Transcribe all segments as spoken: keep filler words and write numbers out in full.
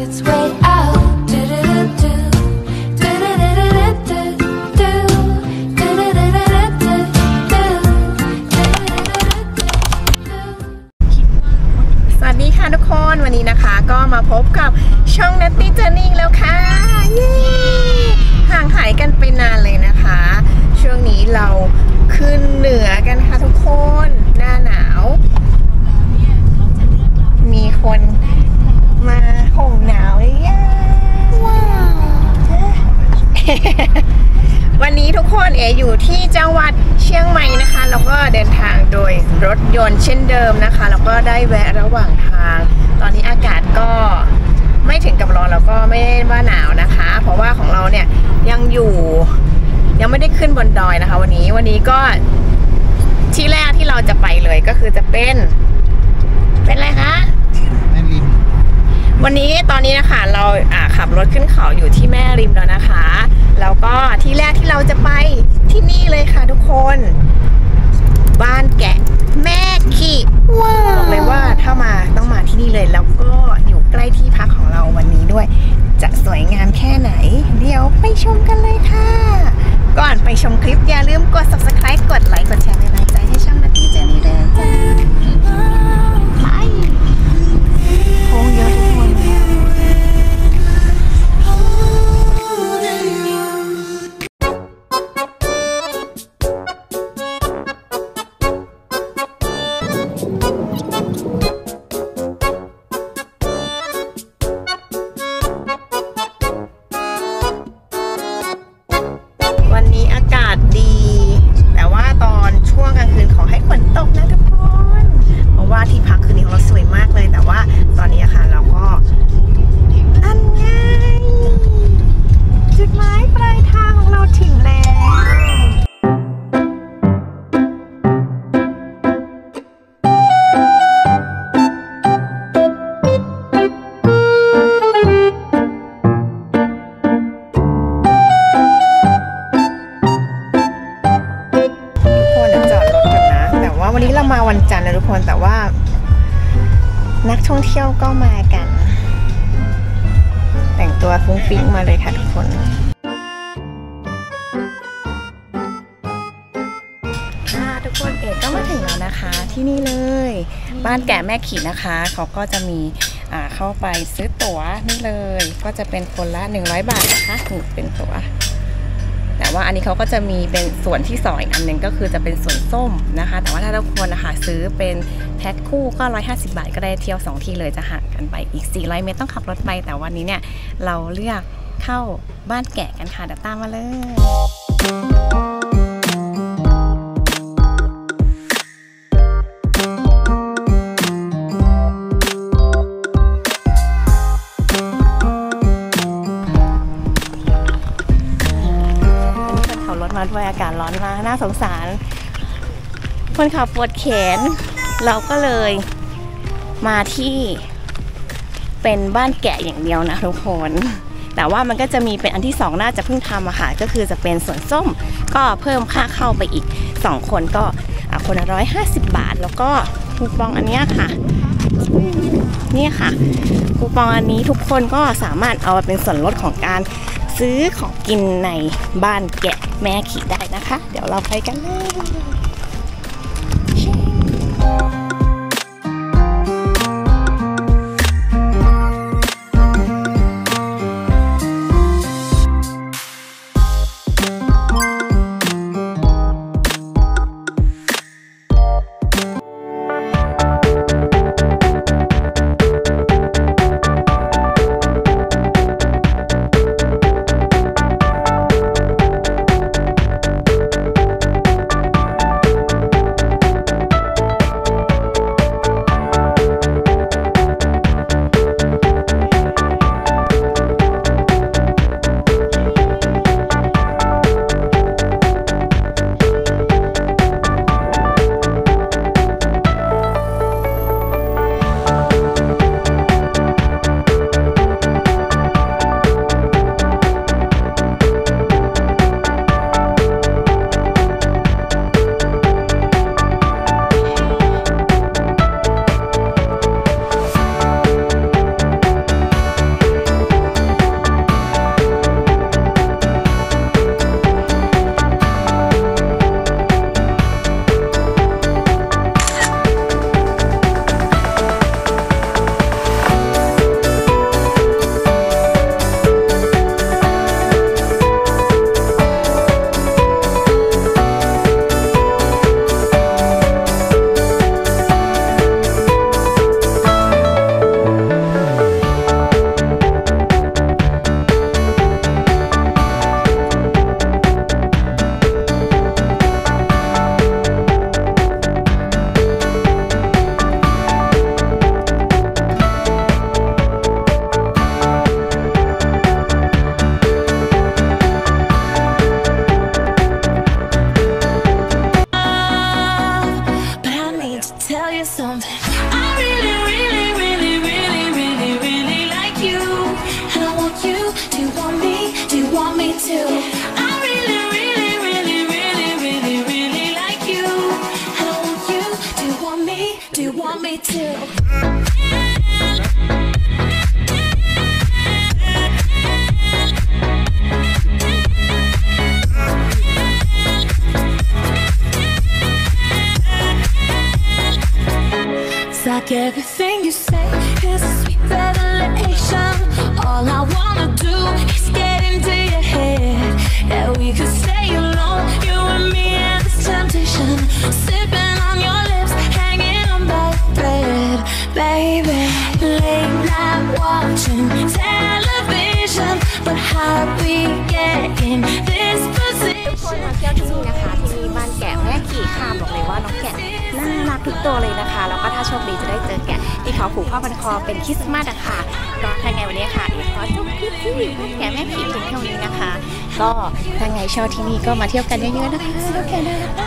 its way out. Do-do-do-do. Do-do-do-do-do-do. Do-do-do-do-do-do. สวัสดีค่ะทุกคนวันนี้นะคะก็มาพบกับช่อง Natty Journey แล้วค่ะเย้ห่างหายกันไปนานเลยนะคะช่วงนี้เราขึ้นเหนือกันค่ะทุกคนหน้าหนาวมีคนมาห่มหนาวเลยย่าว้าววันนี้ทุกคนเออยู่ที่จังหวัดเชียงใหม่นะคะแล้วก็เดินทางโดยรถยนต์เช่นเดิมนะคะแล้วก็ได้แวะระหว่างทางตอนนี้อากาศก็ไม่ถึงกับร้อนแล้วก็ไม่ได้ว่าหนาวนะคะเพราะว่าของเราเนี่ยยังอยู่ยังไม่ได้ขึ้นบนดอยนะคะวันนี้วันนี้ก็ที่แรกที่เราจะไปเลยก็คือจะเป็นเป็นอะไรคะแม่ริมวันนี้ตอนนี้นะคะเราขับรถขึ้นเขาอยู่ที่แม่ริมแล้วนะคะแล้วก็ที่แรกที่เราจะไปที่นี่เลยค่ะทุกคนบ้านแกะแม่ขี่ว้าวบอกเลยว่าถ้ามาต้องมาที่นี่เลยแล้วก็อยู่ใกล้ที่พักของเราวันนี้ด้วยจะสวยงามแค่ไหนเดี๋ยวไปชมกันเลยค่ะก่อนไปชมคลิปอย่าลืมกด ซับสไครบ์ กดไลค์กดแชร์เป็นกำลังใจให้ช่อง Natty Journey ด้วยจ้าไปโค้งเยอะทุกคนวันนี้อากาศดีแต่ว่าตอนช่วงกลางคืนขอให้ฝนตกนะทุกคนเพราะว่าที่พักคืนนี้ของเราสวยมากเลยแต่ว่าตอนนี้ค่ะเราก็อันไงจุดหมายปลายทางของเราถึงแล้ววันนี้เรามาวันจันทร์นะทุกคนแต่ว่านักท่องเที่ยวก็มากันแต่งตัวฟุ้งฟิ้งมาเลยค่ะทุกคนค่ะทุกคนเอกก็มาถึงแล้วนะคะที่นี่เลยบ้านแกะแม่ขี่นะคะเขาก็จะมีอ่าเข้าไปซื้อตั๋วนี่เลยก็จะเป็นคนละหนึ่งร้อยบาทนะคะนี่เป็นตั๋วแต่ว่าอันนี้เขาก็จะมีเป็นส่วนที่สองอีกอันหนึ่งก็คือจะเป็นส่วนส้มนะคะแต่ว่าถ้าทุกคนนะคะซื้อเป็นแพ็คคู่ก็หนึ่งร้อยห้าสิบบาทก็ได้เที่ยวสองที่เลยจะห่างกันไปอีกสี่ร้อยเมตรต้องขับรถไปแต่วันนี้เนี่ยเราเลือกเข้าบ้านแกะกันค่ะเดี๋ยวตามมาเลยมาด้วยอากาศร้อนมากน่าสงสารคนขับปวดแขนเราก็เลยมาที่เป็นบ้านแกะอย่างเดียวนะทุกคนแต่ว่ามันก็จะมีเป็นอันที่สองน่าจะเพิ่งทำอะค่ะก็คือจะเป็นสวนส้มก็เพิ่มค่าเข้าไปอีกสองคนก็คนละร้อยห้าสิบบาทแล้วก็คูปองอันนี้ค่ะนี่ค่ะคูปองอันนี้ทุกคนก็สามารถเอาไปเป็นส่วนลดของการซื้อของกินในบ้านแกะแม่ขี่ได้นะคะเดี๋ยวเราไปกันเลย too. I really, really, really, really, really, really like you. And I want you. Do you want me? Do you want me too? It's like everything you say is a sweet revelation. All I wanna do is get into your head. Yeah, we could stay alone, you and me and this temptation. Sipping on your lips, hanging on by a thread. Baby, late night watching television. But how we get in this ทุกคนมาเที่ยวที่นี่นะคะที่นี่บ้านแกะแม่กี่ค่ะบอกเลยว่าน้องแกะน่ารักทุกตัวเลยนะคะแล้วก็ถ้าโชคดีจะได้เจอแกะที่เขาผูกผ้าพันคอเป็นคริสต์มาสอะค่ะก็ถ้าไงวันนี้ค่ะเดี๋ยวขอจบคลิปที่บ้านแกะแม่กี่เพียงเท่านี้นะคะ ก็ถ้าไงชอบที่นี่ก็มาเที่ยวกันเยอะๆนะคะแล้วแกะน่ารัก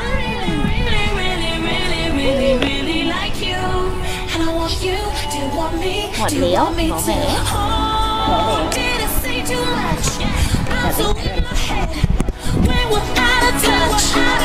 หมดแล้วหมอแหมหมอแหมแบบนี้